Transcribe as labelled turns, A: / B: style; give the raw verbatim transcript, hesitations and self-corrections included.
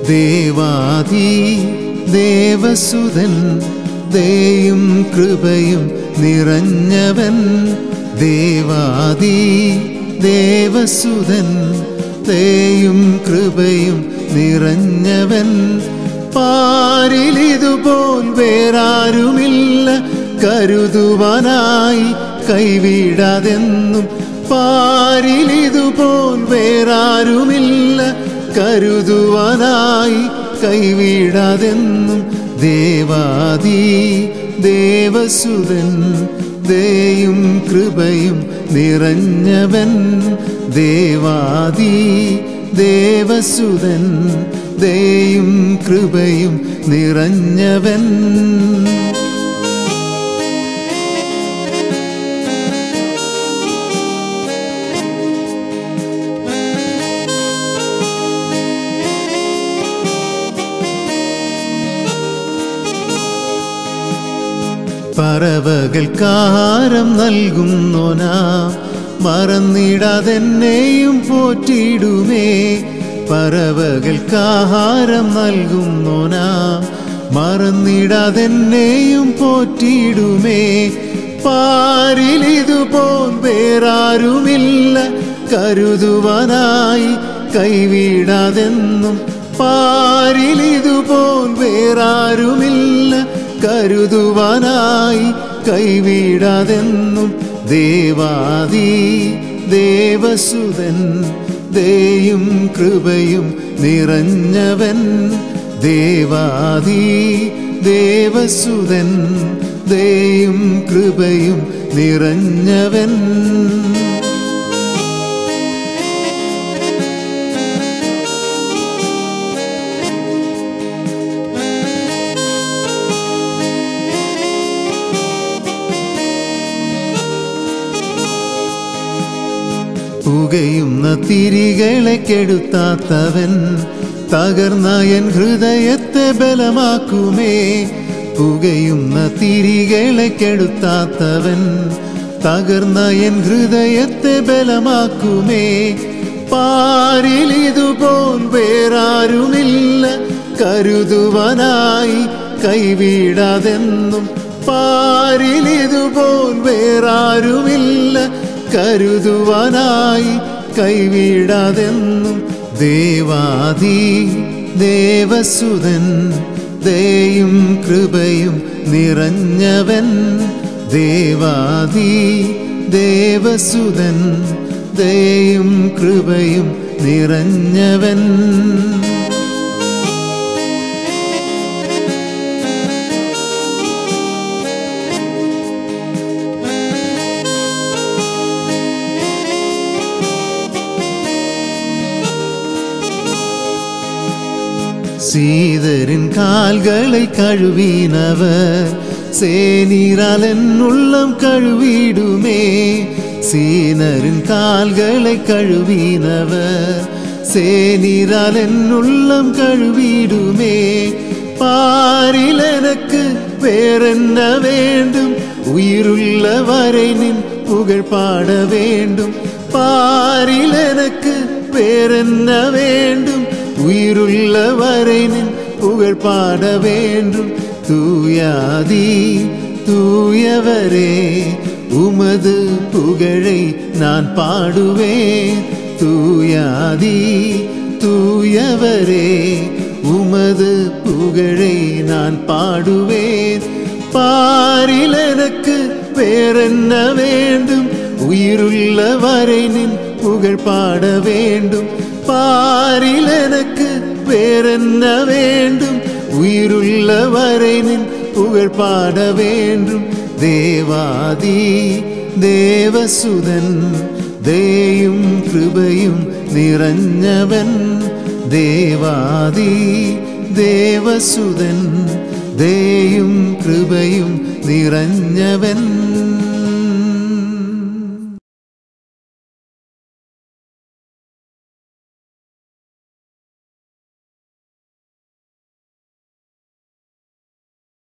A: ദേവാദി ദേവസുതൻ ദയയും കൃപയും നിറഞ്ഞവൻ ദേവാദി ദേവസുതൻ ദയയും കൃപയും നിറഞ്ഞവൻ പാരിലിതുപോൽ വേറാരുമില്ല കരുതുവാനായി കൈവിടാതെന്നും പാരിലിതുപോൽ വേറാരുമില്ല കരുതുവാനായി കൈവിടാതെന്നും ദേവാദി ദേവസുതൻ ദയയും കൃപയും നിറഞ്ഞവൻ ദേവാദി ദേവസുതൻ ദയയും കൃപയും നിറഞ്ഞവൻ പറവകൾക്കാഹാരം നൽകുന്നോനാം മറന്നിടാതെന്നെയും പോറ്റിടുമേ പറവകൾക്കാഹാരം നൽകുന്നോനാം മറന്നിടാതെന്നെയും പോറ്റിടുമേ പാരിലിതുപോൽ വേറാരുമില്ല കരുതുവാനായി കൈവിടാതെന്നും പാരിലിതുപോൽ വേറാരുമില്ല കരുതുവാനായി കൈവിടാതെന്നും ദേവാദി ദേവസുതൻ ദയയും കൃപയും നിറഞ്ഞവൻ ദേവാദി ദേവസുതൻ ദയയും കൃപയും നിറഞ്ഞവൻ പുകയുന്ന തിരികളെ കെടുത്താത്തവൻ തകർന്ന എൻ ഹൃദയത്തെ ബലമാക്കുമേ പുകയുന്ന തിരികളെ കെടുത്താത്തവൻ തകർന്ന എൻ ഹൃദയത്തെ ബലമാക്കുമേ പാരിലിതുപോൽ വേറാരുമില്ല കരുതുവാനായി കൈവിടാതെന്നും പാരിലിതുപോൽ വേറാരുമില്ല കരുതുവാനായി കൈവിടാതെന്നും ദേവാദി ദേവസുതൻ ദയയും കൃപയും നിറഞ്ഞവൻ ദേവാദി ദേവസുതൻ ദയയും കൃപയും നിറഞ്ഞവൻ சீதரின் கால்களை கழுவினவர் சேனீரால் என் உள்ளம் கழுவிடுமே சீனரின் கால்களை கழுவினவர் சேனீரால் என் உள்ளம் கழுவிடுமே பாரில் எனக்கு வேறென்ன வேண்டும் உயிருள்ள வரை நின் புகழ் பாட வேண்டும் பாரில் எனக்கு வேறென்ன வேண்டும் உயிருள்ள வரை நின் புகழ் பாட வேண்டும் தூயாதி தூயவரே உமது புகழை நான் பாடுவேன் தூயாதி தூயவரே உமது புகழை நான் பாடுவேன் பாரில் எனக்கு வேறென்ன வேண்டும் உயிருள்ள வரை நின் புகழ் பாட வேண்டும் பாரில் எனக்கு வேறென்ன வேண்டும் உயிருள்ள வரை நின் புகழ் பாட வேண்டும் தேவாதி தேவசுதன் ദയയും കൃപയും നിറഞ്ഞവൻ ദേവാദി ദേവസുതൻ ദയയും കൃപയും നിറഞ്ഞവൻ